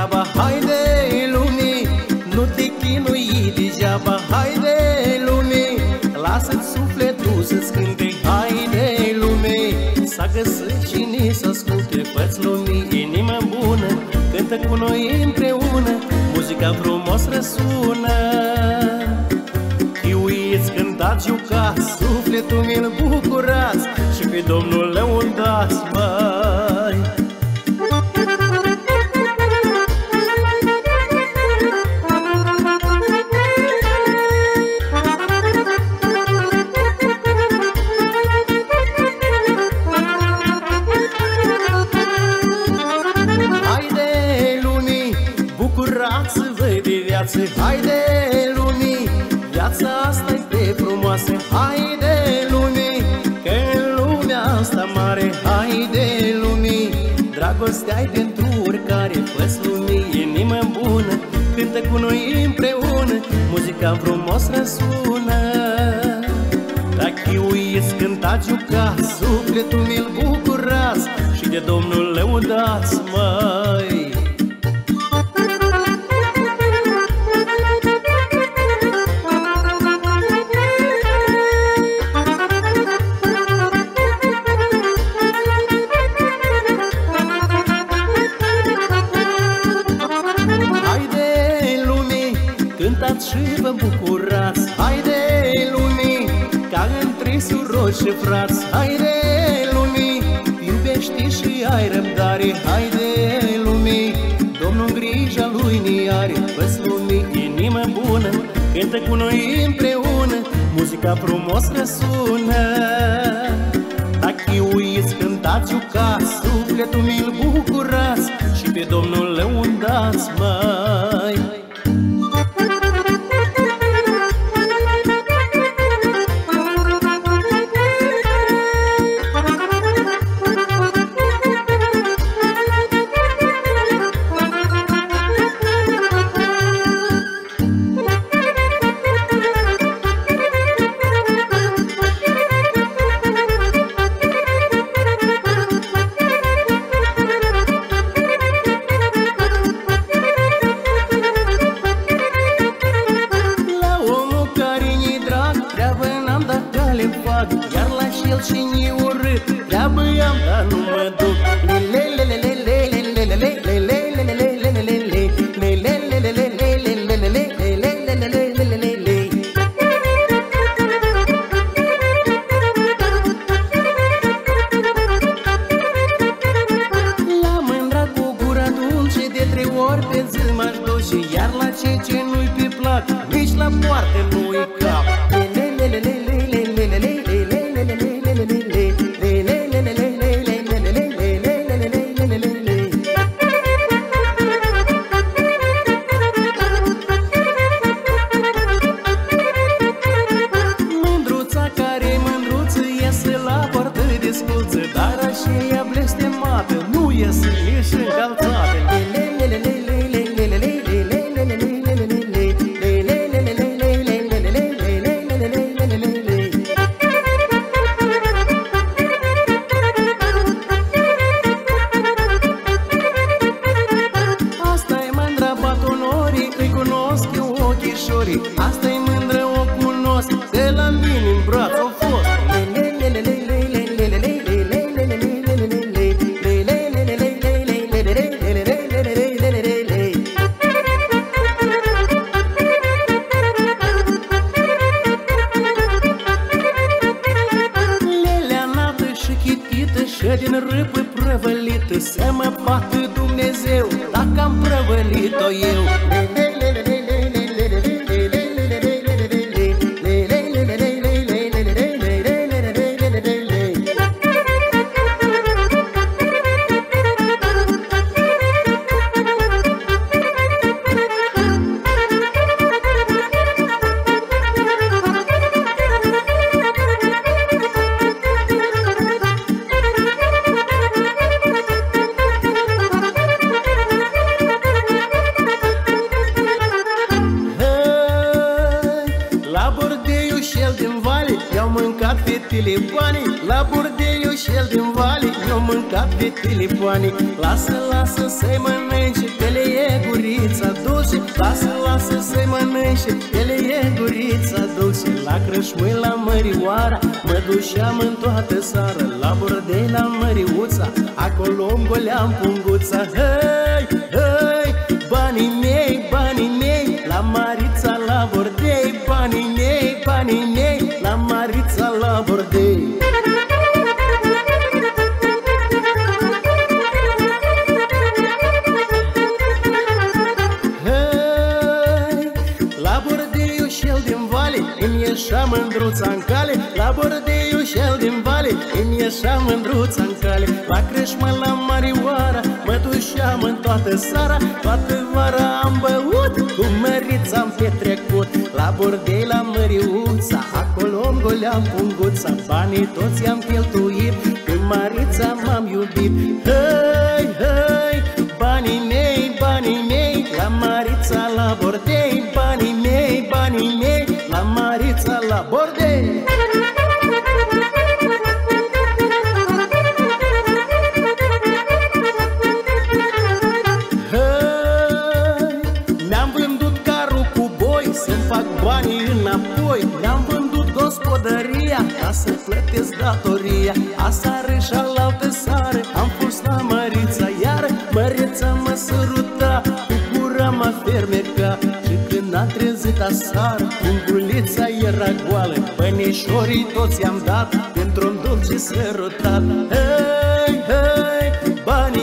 treaba. Haide lumii, nu te chinui degeaba. Haide lumii, lasă-ți sufletul să-ți cânte. Haide lumii, s-a găsit cine să asculte. Fă-ți lumii inima bună, cântă cu noi împreună, muzica frumos răsună. Chiuiți, cântați, jucați, sufletul mi-l bucurați și pe Domnul lăudați, măi. Haide lumii, viața asta-i pe frumoasă. Haide lumii, că în lumea asta mare. Haide lumii, dragostea-i pentru oricare. Fă-ți lumii inimă bună, cântă cu noi împreună, muzica frumos răsună. Dacă chiuiți, cântați, jucați, sufletul mi-l bucurați și de Domnul lăudați, măi. Și vă bucurați, haide lumii, ca între surori și frați. Haide lumii, iubește și ai răbdare. Haide lumii, Domnul în grija lui ni are. Fă-ți lumii inimă bună, cântă cu noi împreună, muzica frumos răsună. Dacă chiuiți, cântați, jucați, sufletul mi-l bucurați și pe Domnul lăudați, măi. Iar la șel și-ni urât, treabă am, dar nu mă duc. La mândra cu gura dulce, de 3 ori pe zi m-aș duce. Iar la ce nu-i pe plac, nici la poartă nu-i cap. Dar aceea blestemată nu iese nici încălțată. Asta-i mândra batonorii, îi cunosc eu ochișorii. Asta-i mândră o cunosc, de la mine în braț o fost. Și din râpă prăvălită să mă bată Dumnezeu dacă am prăvălit-o eu. fetele boane, la bordeiul și-el din vale, mi-au mâncat fetele boane. Lasă, lasă să-i mănânce, că le e gurița dulce, lasă să-i mănânce. Ele e gurița dulce, la Crășmâi, la Mărioara, mă duceam în toată seara. La bordei, la Măriuța, acolo-mi goleam punguța. Hei, hei, banii mei, la Marița, la bordei. Banii mei, la Marița, la bordei. Îmi ieșea mândruța-n cale, la bordeiul cel din vale, îmi ieșea mândruța-n cale. La Crășmă, la Mărioara, mă duceam în toată seara. Toată vara am băut, cu Mărița-am petrecut. La bordei, la Măriuța, acolo-mi goleam punguța. Banii toți i-am cheltuit, când Mărița m-am iubit. Hei, hei, banii mei, la Mărița, la bordei. Banii mei, la Marița, la bordei. Hei, mi-am vândut carul cu boi, să-mi fac banii înapoi. Mi-am vândut gospodăria, ca să plătesc datoria. Aseară și alaltă seară am fost la Mărița iară. Mărița mă săruta, cu gura mă fermeca. N-a trezit aseară, ungulița era goală. Bănișorii toți i-am dat, pentru-un dulce sărutat. Hei, hei, banii